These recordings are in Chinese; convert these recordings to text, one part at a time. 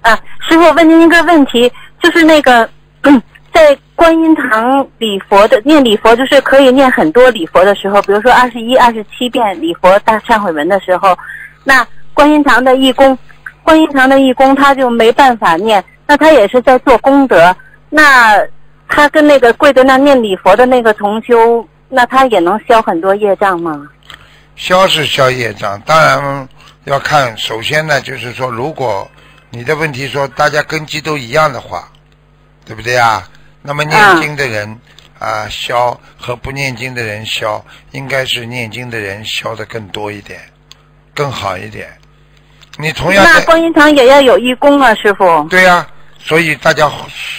师傅问您一个问题，就是那个，在观音堂礼佛的念礼佛，就是可以念很多礼佛的时候，比如说21、27遍礼佛大忏悔文的时候，那观音堂的义工他就没办法念，那他也是在做功德，那他跟那个跪在那念礼佛的那个同修，那他也能消很多业障吗？ 消是消业障，当然要看，首先呢，就是说，如果你的问题说大家根基都一样的话，对不对啊？那么念经的人消和不念经的人消，应该是念经的人消的更多一点，更好一点。你同样那观音堂也要有义工啊，师傅。 对呀，所以大家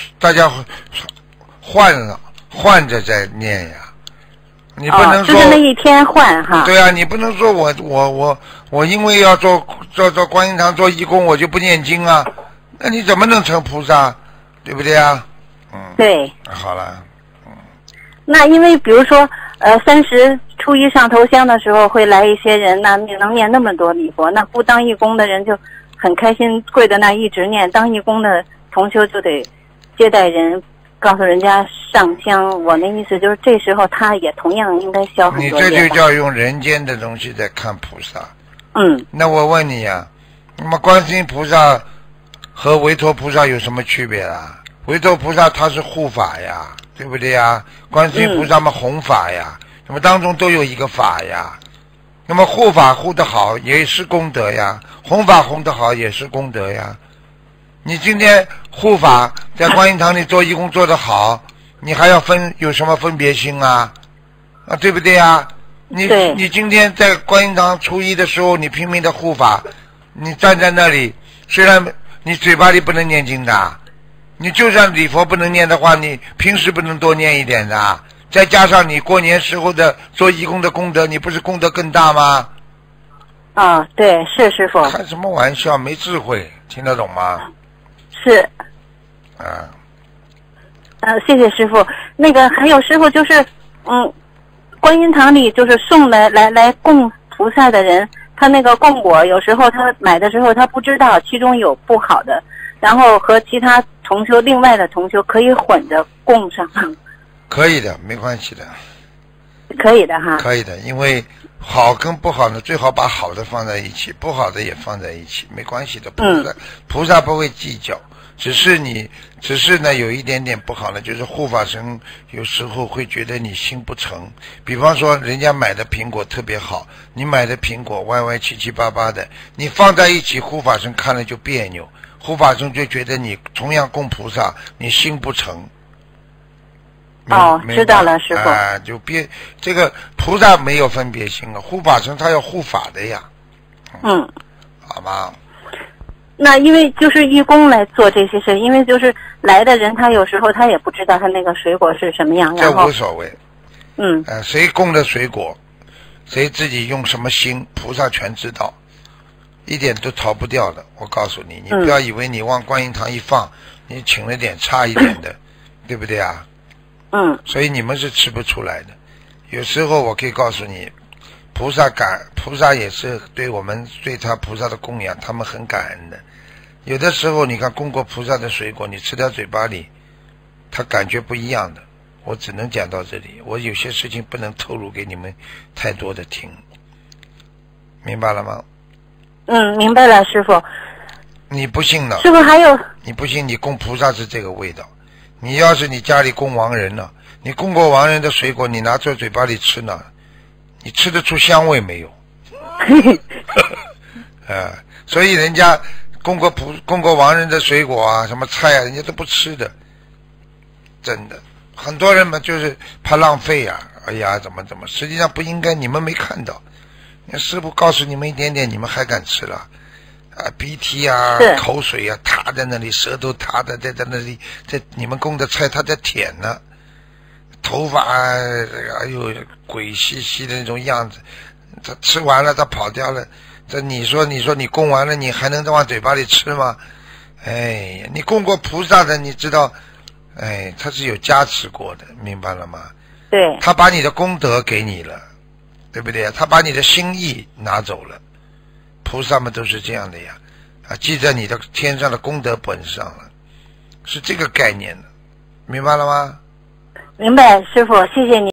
换着再念呀。你不能说就是那一天换哈。 对啊，你不能说我因为要做观音堂做义工，我就不念经啊，那你怎么能成菩萨？对不对啊？ 对。 好了。 那因为比如说30初一上头香的时候会来一些人，那你能念那么多礼佛，那不当义工的人就很开心跪在那一直念，当义工的同修就得接待人，告诉人家上香。我那意思就是这时候他也同样应该消很多业。 你这就叫用人间的东西在看菩萨。那我问你呀，那么观世音菩萨和维陀菩萨有什么区别啊？维陀菩萨他是护法呀，对不对呀？观世音菩萨嘛弘法呀，那么当中都有一个法呀。那么护法护得好也是功德呀，弘法弘得好也是功德呀。你今天护法在观音堂里做义工做得好，你还要有什么分别心啊？对不对啊？你今天在观音堂初一的时候，你拼命的护法，你站在那里，虽然你嘴巴里不能念经的，你就算礼佛不能念的话，你平时不能多念一点的，再加上你过年时候的做义工的功德，你不是功德更大吗？ 对，是师傅。 开什么玩笑，没智慧，听得懂吗？ 是。谢谢师傅。那个还有师傅就是观音堂里就是送来供菩萨的人，他那个供果有时候他买的时候他不知道其中有不好的，然后和其他同修另外的同修可以混着供上。 可以的，没关系的。 可以的哈。 可以的，因为好跟不好呢，最好把好的放在一起，不好的也放在一起，没关系的。菩萨不会计较，只是呢有一点点不好呢，就是护法神有时候会觉得你心不诚。比方说人家买的苹果特别好，你买的苹果歪歪七七八八的，你放在一起，护法神看了就别扭，护法神就觉得你同样供菩萨，你心不诚。 知道了，师傅。 就这个菩萨没有分别心了，护法神他要护法的呀。好吗？ 那因为就是义工来做这些事，因为就是来的人他有时候他也不知道他那个水果是什么样， 这无所谓。谁供的水果，谁自己用什么心，菩萨全知道，一点都逃不掉的。我告诉你，你不要以为你往观音堂一放，你请了点差一点的，对不对啊？所以你们是吃不出来的。有时候我可以告诉你，菩萨也是对我们对他菩萨的供养，他们很感恩的。有的时候你看供过菩萨的水果，你吃到嘴巴里，他感觉不一样的。我只能讲到这里，我有些事情不能透露给你们太多的听，明白了吗？ 明白了，师傅。 你不信呢？ 师傅还有？ 你不信，你供菩萨是这个味道。你要是你家里供亡人了，你供过亡人的水果，你拿在嘴巴里吃呢，你吃得出香味没有？所以人家供过亡人的水果啊，什么菜啊，人家都不吃的，真的。很多人嘛就是怕浪费啊，哎呀怎么，实际上不应该，你们没看到。师父告诉你们一点点，你们还敢吃了？鼻涕啊，口水啊，塌在那里，舌头塌的在那里，在你们供的菜他在舔呢，头发哎呦鬼兮兮的那种样子，他吃完了他跑掉了，这你说你供完了，你还能往嘴巴里吃吗？哎呀，你供过菩萨的，你知道，他是有加持过的，明白了吗？ 对， 他把你的功德给你了，对不对？他把你的心意拿走了。菩萨们都是这样的呀， 啊，记在你的天上的功德本上了，是这个概念的，明白了吗？ 明白，师傅，谢谢你。